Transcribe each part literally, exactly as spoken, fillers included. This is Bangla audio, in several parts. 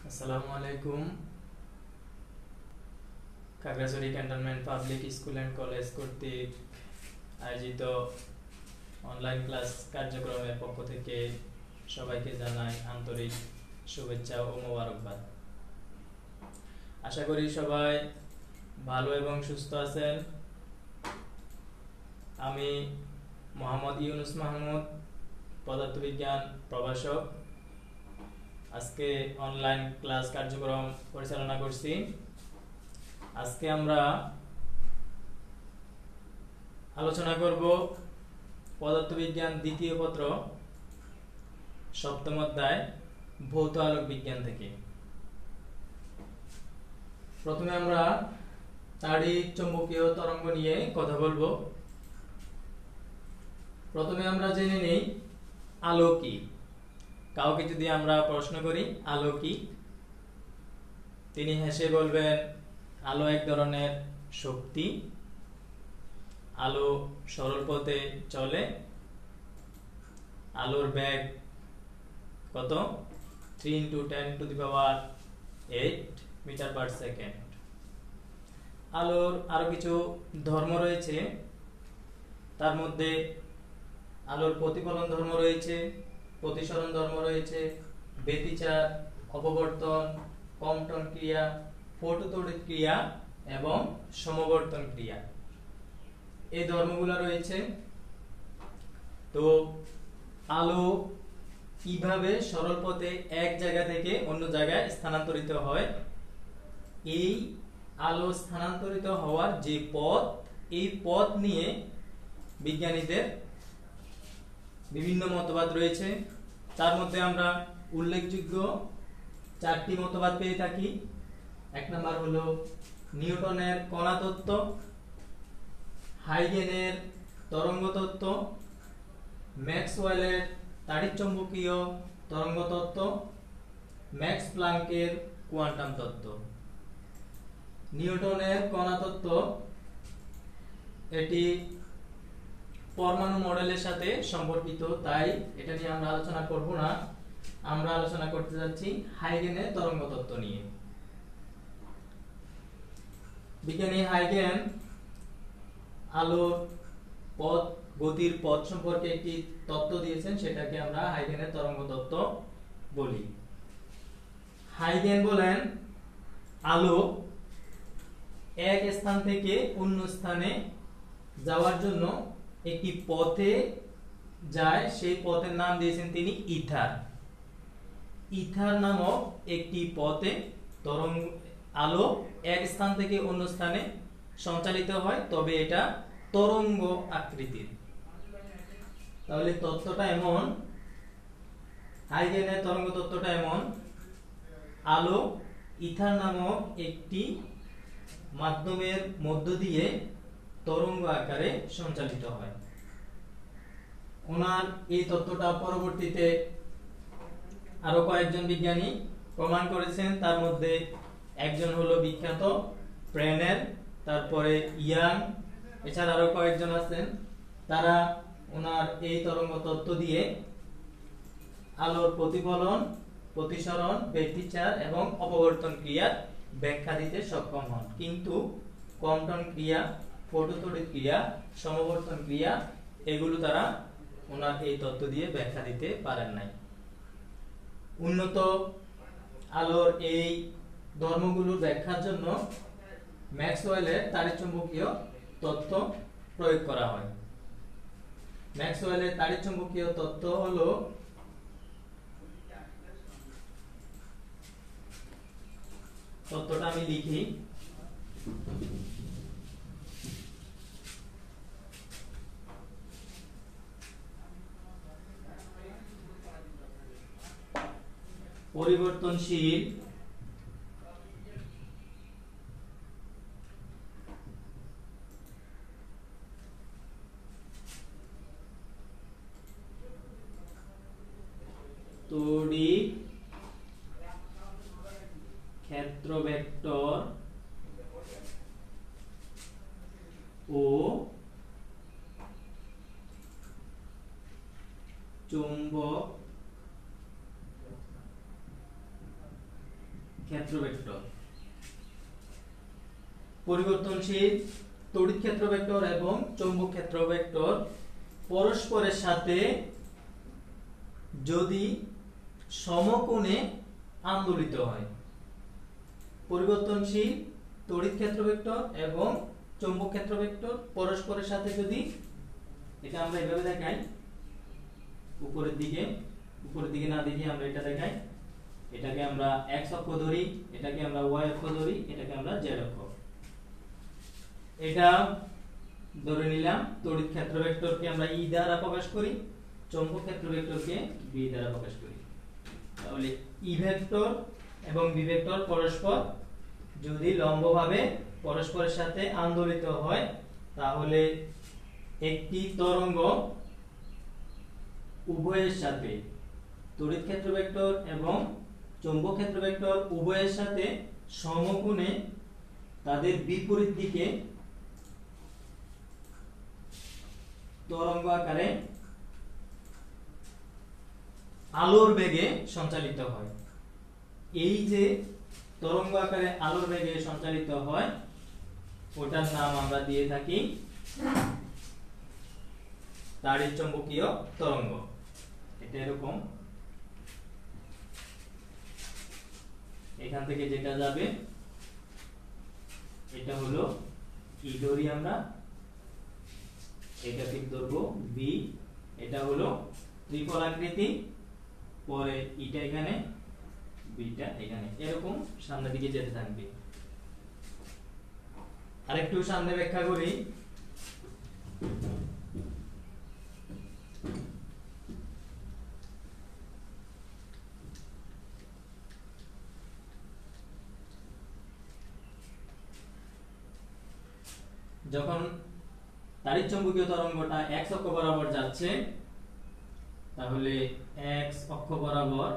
আসসালামু আলাইকুম। Khagrachari cantonment public school and college কর্তৃক আয়োজিত অনলাইন ক্লাস কার্যক্রমের পক্ষ থেকে সবাইকে জানাই আন্তরিক শুভেচ্ছা ও মোবারকবাদ। আশা করি সবাই ভালো এবং সুস্থ আছেন। আমি মোহাম্মদ ইউনুস মাহমুদ, পদার্থবিজ্ঞান প্রভাষক, আজকে অনলাইন ক্লাস কার্যক্রম পরিচালনা করছি। আজকে আমরা আলোচনা করব পদার্থবিজ্ঞান দ্বিতীয় পত্র সপ্তম অধ্যায় ভৌত আলোক বিজ্ঞান থেকে। প্রথমে আমরা তাড়িৎ চৌম্বকীয় তরঙ্গ নিয়ে কথা বলবো। প্রথমে আমরা জেনে নেই আলো কি। কাউকে যদি আমরা প্রশ্ন করি আলো কি, তিনি হেসে বলবেন আলো এক ধরনের শক্তি, আলো সরল পথে চলে, আলোর বেগ কত three into ten to the power eight metre per second. আলোর আরো কিছু ধর্ম রয়েছে, তার মধ্যে আলোর প্রতিফলন ধর্ম রয়েছে, প্রতিসরণ ধর্ম রয়েছে, ব্যতিচার, অপবর্তন, কম্পন ক্রিয়া, ফটোতড়িৎ ক্রিয়া এবং সমবর্তন ক্রিয়া, এই ধর্মগুলো রয়েছে। তো আলো কিভাবে সরল পথে এক জায়গা থেকে অন্য জায়গায় স্থানান্তরিত হয়, এই আলো স্থানান্তরিত হওয়ার যে পথ, এই পথ নিয়ে বিজ্ঞানীদের বিভিন্ন মতবাদ রয়েছে। তার মধ্যে আমরা উল্লেখযোগ্য চারটি মতবাদ পেয়ে থাকি। এক নম্বর হলো নিউটনের কণা তত্ত্ব, হাইগেনের তরঙ্গ তত্ত্ব, ম্যাক্সওয়েলের তাড়িৎচৌম্বকীয় তরঙ্গ তত্ত্ব, ম্যাক্স প্লাঙ্কের কোয়ান্টাম তত্ত্ব। নিউটনের কণা তত্ত্ব এটি পরমাণু মডেলের সাথে সম্পর্কিত, তাই এটা নিয়ে আমরা আলোচনা করব না। আমরা আলোচনা করতে যাচ্ছি হাইগেনের তরঙ্গ তত্ত্ব নিয়ে। বিজ্ঞানী হাইগেন আলোর পথ, গতির পথ সম্পর্কে একটি তত্ত্ব দিয়েছেন, সেটাকে আমরা হাইগেনের তরঙ্গ তত্ত্ব বলি। হাইগেন বলেন আলো এক স্থান থেকে অন্য স্থানে যাওয়ার জন্য একটি পথে যায়, সেই পথের নাম দিয়েছেন তিনি ইথার। ইথার নামক একটি পথে তরঙ্গ আলো এক স্থান থেকে অন্য স্থানে সঞ্চালিত হয়, তবে এটা তরঙ্গ আকৃতির। তাহলে তত্ত্বটা এমন, হাইগেনের তরঙ্গ তত্ত্বটা এমন, আলো ইথার নামক একটি মাধ্যমের মধ্য দিয়ে তরঙ্গ আকারে সঞ্চালিত হয়। ওনার এই তত্ত্বটা পরবর্তীতে আরো কয়েকজন বিজ্ঞানী প্রমাণ করেছেন। তার মধ্যে একজন হলো বিখ্যাত প্রেনেল, তারপরে ইয়াং, এছাড়া আরো কয়েকজন আছেন। তারা ওনার এই তরঙ্গ তত্ত্ব দিয়ে আলোর প্রতিফলন, প্রতিসরণ, ব্যতিচার এবং অপবর্তন ক্রিয়ার ব্যাখ্যা দিতে সক্ষম হন, কিন্তু কম্পন ক্রিয়া, ফটোতড়িৎ ক্রিয়া, সমবর্তন ক্রিয়া এগুলো তারা ওনার এই তত্ত্ব দিয়ে ব্যাখ্যা দিতে পারেন নাই। উন্নত আলোর এই ধর্মগুলোর ব্যাখ্যার জন্য ম্যাক্সওয়েলের তাড়িৎচৌম্বকীয় তত্ত্ব প্রয়োগ করা হয়। ম্যাক্সওয়েলের তাড়িৎচৌম্বকীয় তত্ত্ব হলো তত্ত্বটা আমি লিখি। পরিবর্তনশীল তড়িৎ ক্ষেত্র ভেক্টর ও চৌম্বক ক্ষেত্র ভেক্টর। পরিবর্তনশীল তড়িৎ ক্ষেত্র ভেক্টর এবং চৌম্বক ক্ষেত্র ভেক্টর পরস্পরের সাথে যদি সমকোণে আন্দোলিত হয়। পরিবর্তনশীল তড়িৎ ক্ষেত্র ভেক্টর এবং চৌম্বক ক্ষেত্র ভেক্টর পরস্পরের সাথে যদি, এটা আমরা এভাবে দেখাই, উপরের দিকে উপরের দিকে না দেখি আমরা এটা দেখাই, এটাকে আমরা x অক্ষ ধরি, এটাকে আমরা y অক্ষ ধরি, এটাকে আমরা z অক্ষ। এটা ধরে নিলাম তড়িৎ ক্ষেত্র ভেক্টরকে আমরা E দ্বারা প্রকাশ করি, চৌম্বক ক্ষেত্র ভেক্টরকে B দ্বারা প্রকাশ করি। তাহলে E ভেক্টর এবং B ভেক্টর পরস্পর যদি লম্বভাবে পরস্পরের সাথে আন্দোলিত হয়, তাহলে একটি তরঙ্গ উভয়ের সাথে, তড়িৎ ক্ষেত্র ভেক্টর এবং চৌম্বক ক্ষেত্র ভেক্টর উভয়ের সাথে সমকোণে তাদের বিপরীত দিকে তরঙ্গ আকারে আলোর বেগে সঞ্চালিত হয়। এই যে তরঙ্গ আকারে আলোর বেগে সঞ্চালিত হয়, ওটার নাম আমরা দিয়ে থাকি তাড়িৎ-চৌম্বকীয় তরঙ্গ। এটা এরকম, এখান থেকে যেটা যাবে এটা হলো ই ধরি আমরা, এটা ঠিক ধরবো বি, এটা হলো ত্রিফল আকৃতি, পরে ইটা এখানে, বিটা এখানে, এরকম সামনের দিকে যেতে থাকবে। আরেকটু সামনে ব্যাখ্যা করি। যখন তাড়িৎ-চৌম্বকীয় তরঙ্গটা x অক্ষ বরাবর যাচ্ছে, তাহলে x অক্ষ বরাবর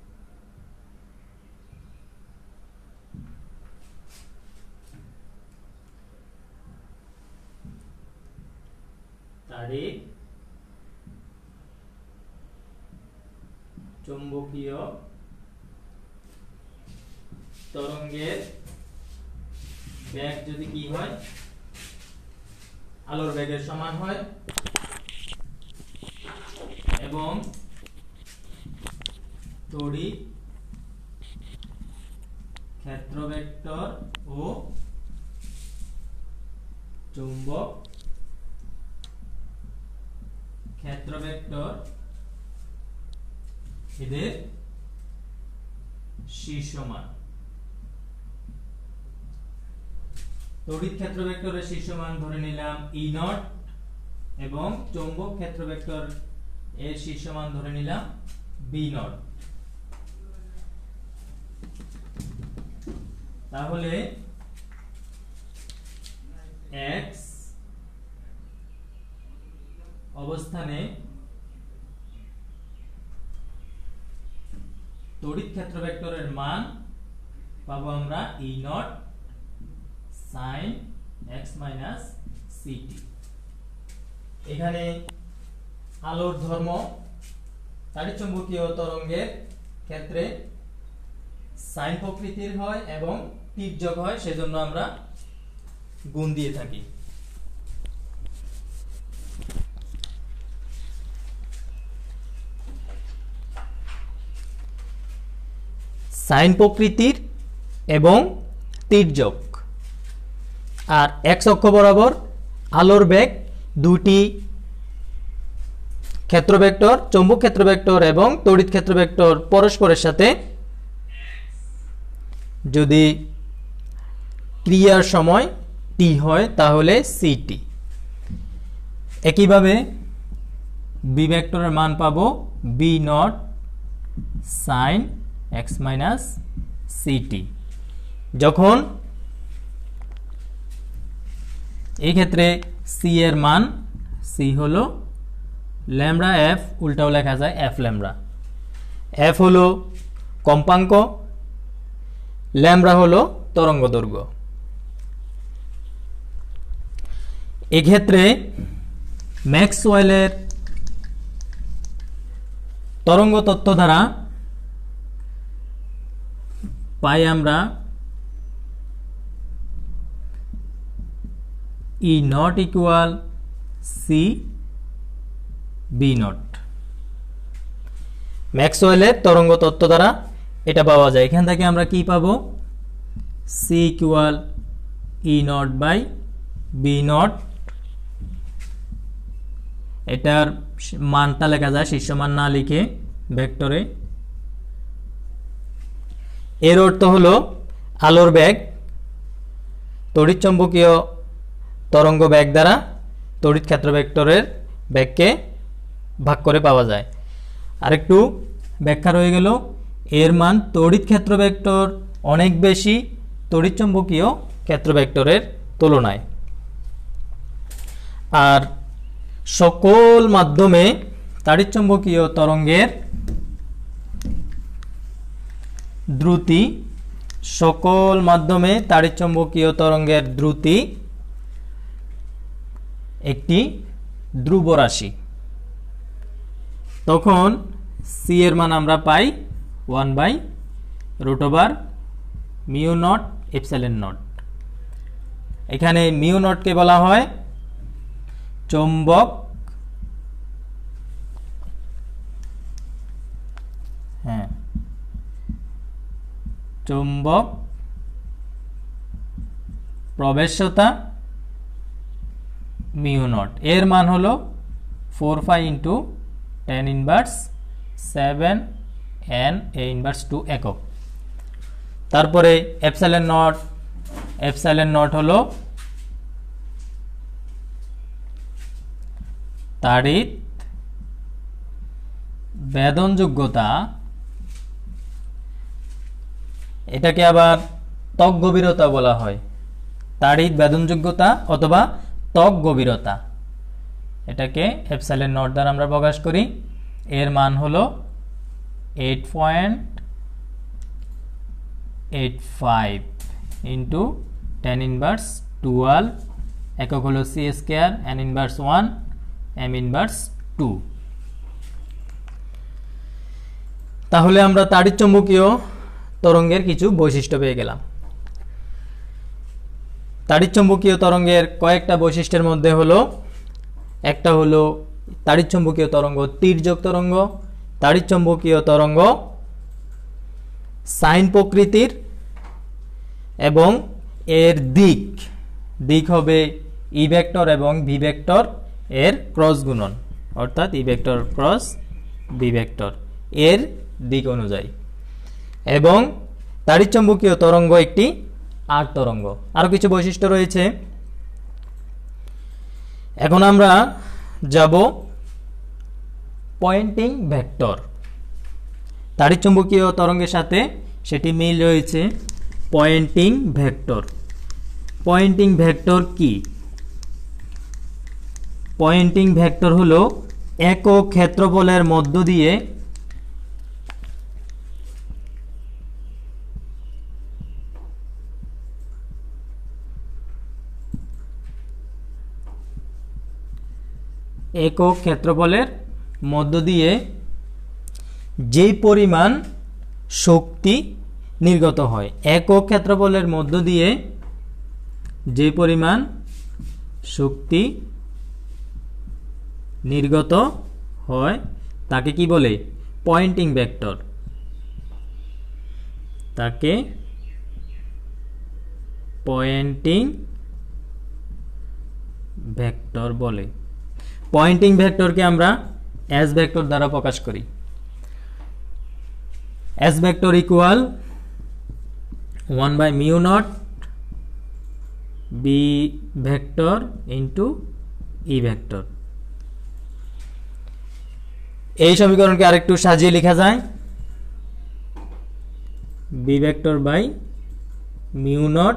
তাড়িৎ-চৌম্বকীয় তরঙ্গের বেগ যদি কি হয়, আলোর বেগের সমান হয়, এবং তড়িৎ ক্ষেত্র ভেক্টর ও চৌম্বক ক্ষেত্র ভেক্টর এদের শীর্ষমান। তড়িৎ ক্ষেত্র ভেক্টরের শীর্ষমান ধরে নিলাম ই নট, এবং চৌম্বক ক্ষেত্র ভেক্টর এর শীর্ষমান ধরে নিলাম বি নট। তাহলে x অবস্থানে তড়িৎ ক্ষেত্র ভেক্টরের মান পাবো আমরা E naught sin x minus ct। এখানে আলোর ধর্ম তাড়িৎ-চৌম্বকীয় তরঙ্গের ক্ষেত্রে সাইন প্রকৃতির হয় এবং তির্যক হয়, সেজন্য আমরা গুণ দিয়ে থাকি। সাইন প্রকৃতির এবং তির্যক। আর এক্স অক্ষ বরাবর আলোর বেগ দুটি ক্ষেত্র ভেক্টর, চৌম্বক ক্ষেত্র ভেক্টর এবং তড়িৎ ক্ষেত্র ভেক্টর পরস্পরের সাথে যদি ক্রিয়ার সময় টি হয়, তাহলে সিটি। একইভাবে বি ভেক্টরের মান পাবো B naught sine X minus C T. যখন এই ক্ষেত্রে সি এর মান, সি হলো ল্যামডা এফ, উল্টাও লেখা যায় এফ ল্যামডা। এফ হলো কম্পাঙ্ক, ল্যামডা হলো তরঙ্গ দৈর্ঘ্য। এক্ষেত্রে ম্যাক্সওয়েলের তরঙ্গ তত্ত্ব দ্বারা পাই আমরা E naught equal C B naught. ম্যাক্সওয়েলের তরঙ্গ তত্ত্ব দ্বারা এটা পাওয়া যায়। এখান থেকে আমরা কি পাবো? C equal E naught by B naught. এটার মানটা লেখা যায়, শীর্ষ মান না লিখে ভেক্টরে। এর অর্থ হলো আলোর বেগ তড়িৎচুম্বকীয় তরঙ্গ বেগ দ্বারা তড়িৎ ক্ষেত্র ভেক্টরের বেগকে ভাগ করে পাওয়া যায়। আরেকটু ব্যাখ্যা রয়ে গেল, এর মান তড়িৎ ক্ষেত্র ভেক্টর অনেক বেশি তড়িৎচুম্বকীয় ক্ষেত্র ভেক্টরের তুলনায়। আর সকল মাধ্যমে তাড়িৎচুম্বকীয় তরঙ্গের দ্রুতি সকল মাধ্যমে তাড়িৎচুম্বকীয় তরঙ্গের দ্রুতি একটি ধ্রুব রাশি। তখন সি এর মান আমরা পাই one by root over mu naught epsilon naught. এখানে মিউ নটকে বলা হয় চৌম্বক হ্যাঁ চৌম্বক প্রবেশ্যতা মিউ নট। এর মান হলো four pi into ten inverse seven N A inverse two একক। তারপরে এপসাইলন নট, এপসাইলন নট হলো তাড়িৎ বেদনযোগ্যতা। এটাকে আবার ত্বক গভীরতা বলা হয়, তাড়িৎ বেদনযোগ্যতা অথবা ত্বক গভীরতা। এটাকে এপসাইলন নট দ্বারা আমরা প্রকাশ করি। এর মান হলো eight point eight five into ten inverse twelve, একক হলো C square, N inverse one, M inverse two. তাহলে আমরা তাড়িৎচুম্বকীয় তরঙ্গের কিছু বৈশিষ্ট্য পেয়ে গেলাম। তাড়িৎচুম্বকীয় তরঙ্গের কয়েকটা বৈশিষ্ট্যের মধ্যে হলো, একটা হলো তাড়িৎচুম্বকীয় তরঙ্গ তির্যক তরঙ্গ, তাড়িৎচুম্বকীয় তরঙ্গ সাইন প্রকৃতির এবং এর দিক দিক হবে ই ভেক্টর এবং ভি ভেক্টর এর ক্রস গুণন, অর্থাৎ E vector cross V vector এর দিক অনুযায়ী। এবং তাড়িৎচুম্বকীয় তরঙ্গ একটি আর তরঙ্গ। আরো কিছু বৈশিষ্ট্য রয়েছে। এখন আমরা যাব পয়েন্টিং ভেক্টর। তাড়িৎচুম্বকীয় তরঙ্গের সাথে সেটি মিল রয়েছে পয়েন্টিং ভেক্টর। পয়েন্টিং ভেক্টর কি? পয়েন্টিং ভেক্টর হলো একক ক্ষেত্রফলের মধ্য দিয়ে একক ক্ষেত্রফলের মধ্য দিয়ে যে পরিমাণ শক্তি নির্গত হয়, একক ক্ষেত্রফলের মধ্য দিয়ে যে পরিমাণ শক্তি নির্গত হয় তাকে কি বলে? Poynting vector. তাকে পয়েন্টিং ভেক্টর বলে। পয়েন্টিং ভেক্টরকে আমরা এস ভেক্টর দ্বারা প্রকাশ করি। S vector equal one by mu naught B vector into E vector. এই সমীকরণকে আরেকটু সাজিয়ে লেখা যায় B vector by mu naught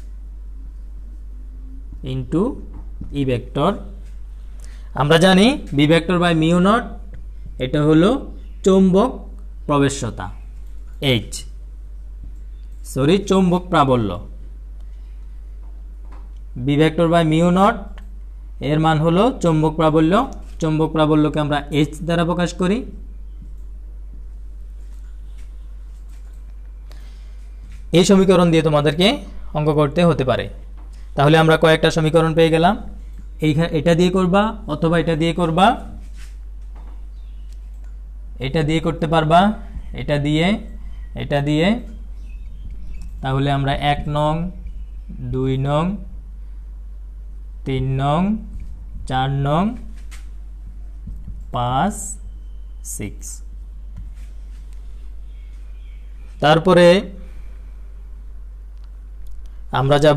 into E vector. আমরা জানি B vector by mu naught এটা হলো চৌম্বক প্রবেশ্যতা এইচ, সরি চৌম্বক প্রাবল্য। B vector by mu naught এর মান হলো চৌম্বক প্রাবল্য। চৌম্বক প্রাবল্যকে আমরা এইচ দ্বারা প্রকাশ করি। এই সমীকরণ দিয়ে তোমাদেরকে অঙ্ক করতে হতে পারে। তাহলে আমরা কয়েকটা সমীকরণ পেয়ে গেলাম। এইখানে এটা দিয়ে করবা অথবা এটা দিয়ে করবা, এটা দিয়ে করতে পারবা, এটা দিয়ে, এটা দিয়ে। তাহলে আমরা এক নং, দুই নং, তিন নং, চার নং, পাঁচ, সিক্স। তারপরে আমরা যাব,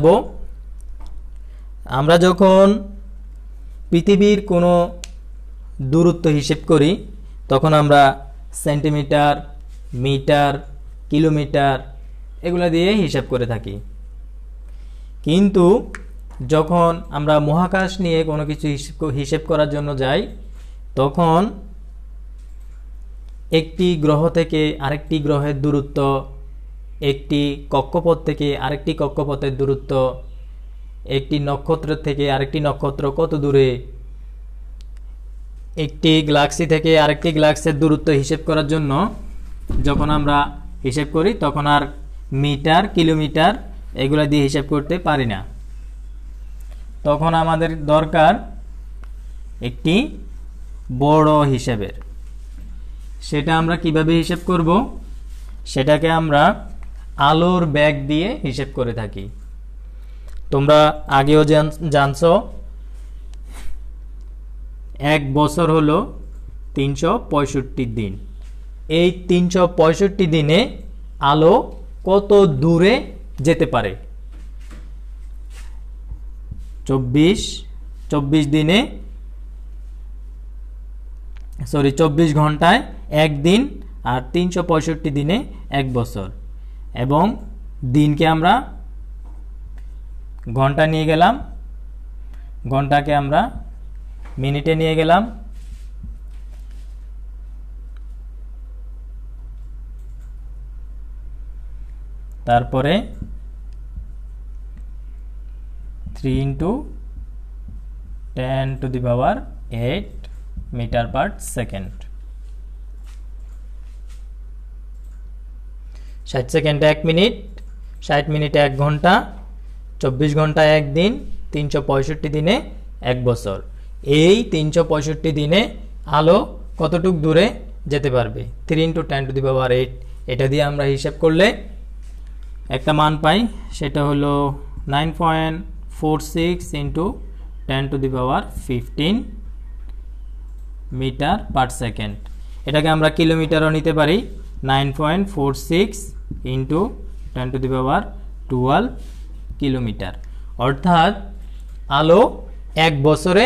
আমরা যখন পৃথিবীর কোনো দূরত্ব হিসেব করি তখন আমরা সেন্টিমিটার, মিটার, কিলোমিটার এগুলা দিয়ে হিসাব করে থাকি। কিন্তু যখন আমরা মহাকাশ নিয়ে কোনো কিছু হিসেব করার জন্য যাই তখন একটি গ্রহ থেকে আরেকটি গ্রহের দূরত্ব, একটি কক্ষপথ থেকে আরেকটি কক্ষপথের দূরত্ব, একটি নক্ষত্র থেকে আরেকটি নক্ষত্র কত দূরে, একটি গ্যালাক্সি থেকে আরেকটি গ্যালাক্সির দূরত্ব হিসেব করার জন্য যখন আমরা হিসেব করি তখন আর মিটার, কিলোমিটার এগুলা দিয়ে হিসাব করতে পারি না। তখন আমাদের দরকার একটি বড় হিসাবের। সেটা আমরা কিভাবে হিসাব করব? সেটাকে আমরা আলোর বেগ দিয়ে হিসাব করে থাকি। তোমরা আগেও জানছো এক বছর হলো তিনশো পঁয়ষট্টি দিন। এই তিনশো পঁয়ষট্টি দিনে আলো কত দূরে যেতে পারে? চব্বিশ চব্বিশ দিনে সরি চব্বিশ ঘন্টায় এক দিন, আর তিনশো পঁয়ষট্টি দিনে এক বছর। এবং দিনকে আমরা ঘন্টা নিয়ে গেলাম, ঘন্টাকে আমরা মিনিটে নিয়ে গেলাম, তারপরে three into ten to the power eight metre per second. ষাট সেকেন্ডে এক মিনিট, ষাট মিনিটে এক ঘন্টা, চব্বিশ ঘন্টায় এক দিন, তিনশো পঁয়ষট্টি দিনে এক বছর। এই তিনশো পঁয়ষট্টি দিনে আলো কতটুক দূরে যেতে পারবে? Three into ten to the power eight. এটা দিয়ে আমরা হিসাব করলে একটা মান পাই, সেটা হলো nine point four six into ten to the power fifteen metre per second. এটাকে আমরা কিলোমিটারও নিতে পারি, nine point four six into ten to the power twelve kilometre. অর্থাৎ আলো এক বছরে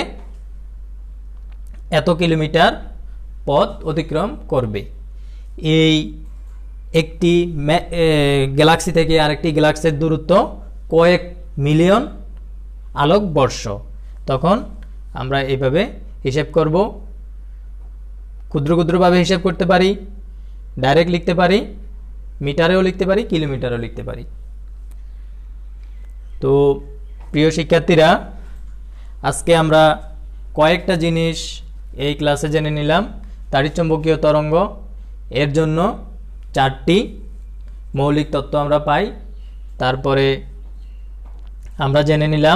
এত কিলোমিটার পথ অতিক্রম করবে। এই একটি গ্যালাক্সি থেকে আরেকটি গ্যালাক্সির দূরত্ব কয়েক মিলিয়ন আলোক বর্ষ। তখন আমরা এইভাবে হিসাব করব। ক্ষুদ্র ক্ষুদ্রভাবে হিসাব করতে পারি, ডাইরেক্ট লিখতে পারি, মিটারেও লিখতে পারি, কিলোমিটারেও লিখতে পারি। তো প্রিয় শিক্ষার্থীরা, আজকে আমরা কয়েকটা জিনিস এই ক্লাসে জেনে নিলাম। তাড়িৎচুম্বকীয় তরঙ্গ, এর জন্য চারটি মৌলিক তত্ত্ব আমরা পাই। তারপরে আমরা জেনে নিলাম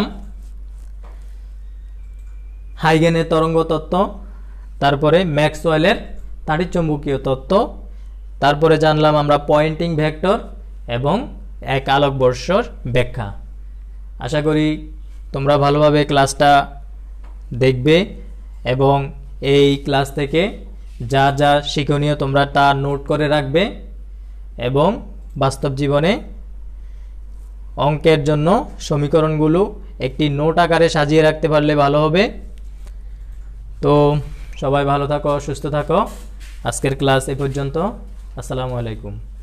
হাইগেনের তরঙ্গ তত্ত্ব, তারপরে ম্যাক্সওয়েলের তাড়িৎচুম্বকীয় তত্ত্ব, তারপরে জানলাম আমরা পয়েন্টিং ভেক্টর এবং এক আলোকবর্ষর ব্যাখ্যা। আশা করি তোমরা ভালোভাবে ক্লাসটা দেখবে এবং এই ক্লাস থেকে যা যা শিক্ষণীয় তোমরা তা নোট করে রাখবে এবং বাস্তব জীবনে অঙ্কের জন্য সমীকরণগুলো একটি নোট আকারে সাজিয়ে রাখতে পারলে ভালো হবে। তো সবাই ভালো থাকো, সুস্থ থাকো। আজকের ক্লাস এ পর্যন্ত। আসসালামু আলাইকুম।